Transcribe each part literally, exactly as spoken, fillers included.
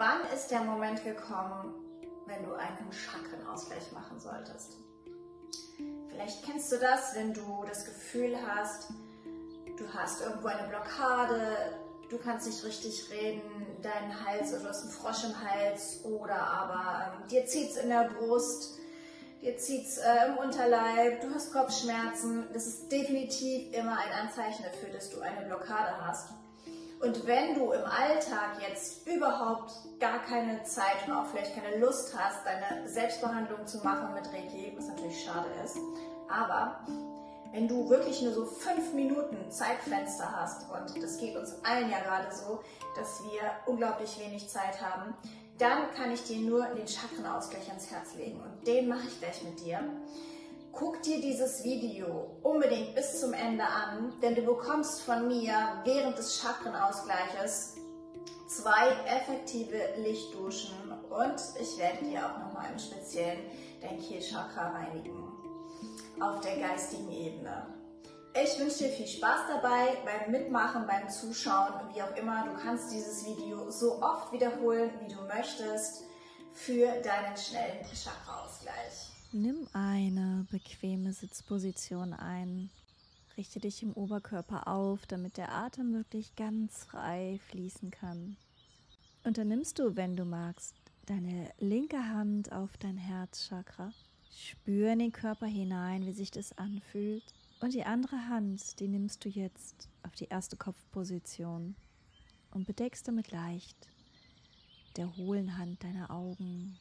Wann ist der Moment gekommen, wenn du einen Chakrenausgleich machen solltest? Vielleicht kennst du das, wenn du das Gefühl hast, du hast irgendwo eine Blockade, du kannst nicht richtig reden, dein Hals oder du hast einen Frosch im Hals oder aber ähm, dir zieht es in der Brust, dir zieht es äh, im Unterleib, du hast Kopfschmerzen. Das ist definitiv immer ein Anzeichen dafür, dass du eine Blockade hast. Und wenn du im Alltag jetzt überhaupt gar keine Zeit und auch vielleicht keine Lust hast, deine Selbstbehandlung zu machen mit Reiki, was natürlich schade ist, aber wenn du wirklich nur so fünf Minuten Zeitfenster hast, und das geht uns allen ja gerade so, dass wir unglaublich wenig Zeit haben, dann kann ich dir nur den Chakrenausgleich ans Herz legen und den mache ich gleich mit dir. Guck dir dieses Video unbedingt bis zum Ende an, denn du bekommst von mir während des Chakrenausgleiches zwei effektive Lichtduschen und ich werde dir auch nochmal im Speziellen dein Kehlchakra reinigen auf der geistigen Ebene. Ich wünsche dir viel Spaß dabei, beim Mitmachen, beim Zuschauen, wie auch immer. Du kannst dieses Video so oft wiederholen, wie du möchtest, für deinen schnellen Chakraausgleich. Nimm eine bequeme Sitzposition ein. Richte dich im Oberkörper auf, damit der Atem wirklich ganz frei fließen kann. Und dann nimmst du, wenn du magst, deine linke Hand auf dein Herzchakra. Spür in den Körper hinein, wie sich das anfühlt. Und die andere Hand, die nimmst du jetzt auf die erste Kopfposition und bedeckst damit leicht der hohlen Hand deine Augen.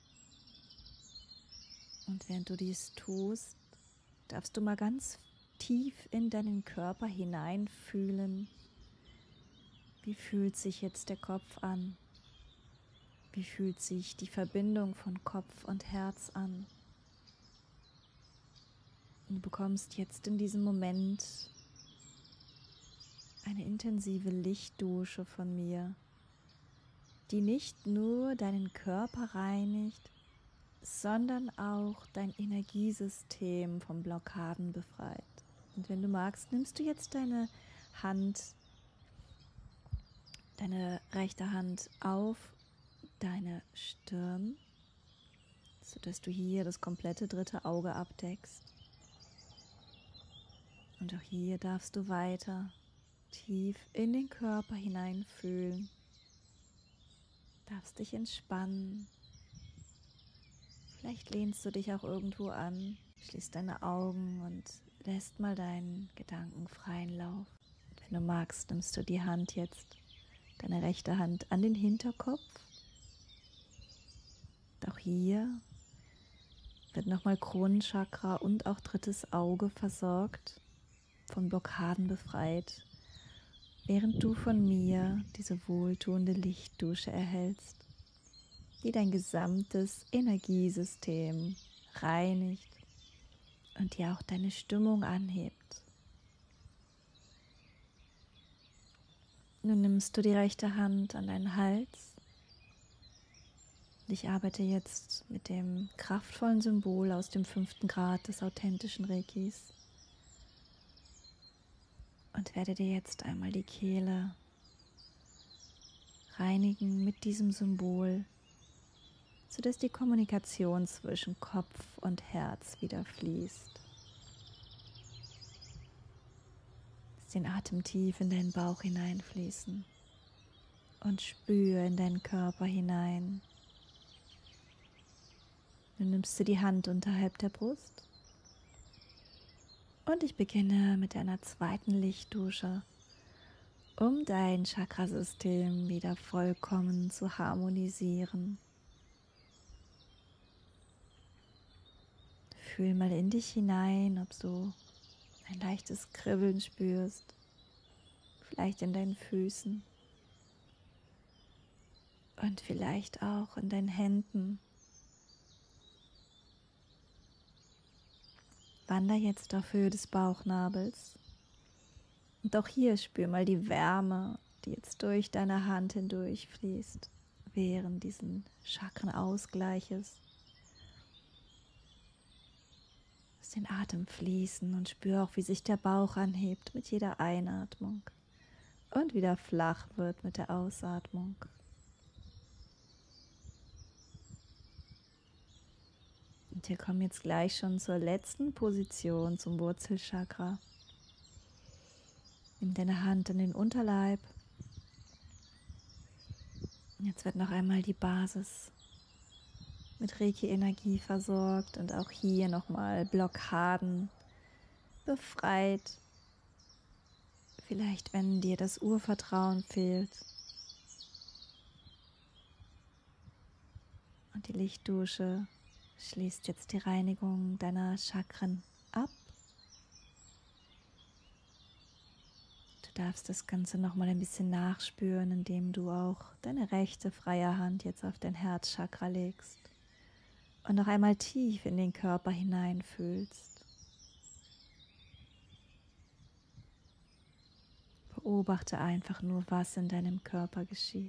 Und während du dies tust, darfst du mal ganz tief in deinen Körper hineinfühlen. Wie fühlt sich jetzt der Kopf an? Wie fühlt sich die Verbindung von Kopf und Herz an? Und du bekommst jetzt in diesem Moment eine intensive Lichtdusche von mir, die nicht nur deinen Körper reinigt, sondern auch dein Energiesystem von Blockaden befreit. Und wenn du magst, nimmst du jetzt deine Hand, deine rechte Hand auf deine Stirn, sodass du hier das komplette dritte Auge abdeckst. Und auch hier darfst du weiter tief in den Körper hineinfühlen, darfst dich entspannen. Vielleicht lehnst du dich auch irgendwo an, schließt deine Augen und lässt mal deinen Gedanken freien Lauf. Und wenn du magst, nimmst du die Hand jetzt, deine rechte Hand an den Hinterkopf. Und auch hier wird nochmal Kronenchakra und auch drittes Auge versorgt, von Blockaden befreit, während du von mir diese wohltuende Lichtdusche erhältst, die dein gesamtes Energiesystem reinigt und dir auch deine Stimmung anhebt. Nun nimmst du die rechte Hand an deinen Hals. Und ich arbeite jetzt mit dem kraftvollen Symbol aus dem fünften Grad des authentischen Reikis und werde dir jetzt einmal die Kehle reinigen mit diesem Symbol, sodass die Kommunikation zwischen Kopf und Herz wieder fließt. Lass den Atem tief in deinen Bauch hineinfließen und spüre in deinen Körper hinein. Nun nimmst du die Hand unterhalb der Brust und ich beginne mit einer zweiten Lichtdusche, um dein Chakrasystem wieder vollkommen zu harmonisieren. Fühl mal in dich hinein, ob du ein leichtes Kribbeln spürst, vielleicht in deinen Füßen und vielleicht auch in deinen Händen. Wander jetzt auf Höhe des Bauchnabels und auch hier spür mal die Wärme, die jetzt durch deine Hand hindurch fließt, während diesen Chakrenausgleiches. Lass den Atem fließen und spür auch, wie sich der Bauch anhebt mit jeder Einatmung und wieder flach wird mit der Ausatmung. Und wir kommen jetzt gleich schon zur letzten Position, zum Wurzelchakra. Nimm deine Hand in den Unterleib. Jetzt wird noch einmal die Basis mit Reiki-Energie versorgt und auch hier nochmal Blockaden befreit. Vielleicht, wenn dir das Urvertrauen fehlt. Und die Lichtdusche schließt jetzt die Reinigung deiner Chakren ab. Du darfst das Ganze nochmal ein bisschen nachspüren, indem du auch deine rechte freie Hand jetzt auf dein Herzchakra legst und noch einmal tief in den Körper hineinfühlst. Beobachte einfach nur, was in deinem Körper geschieht.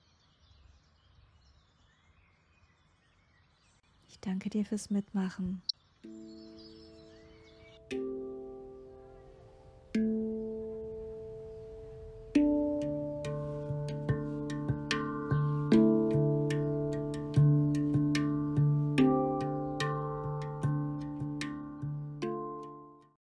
Ich danke dir fürs Mitmachen.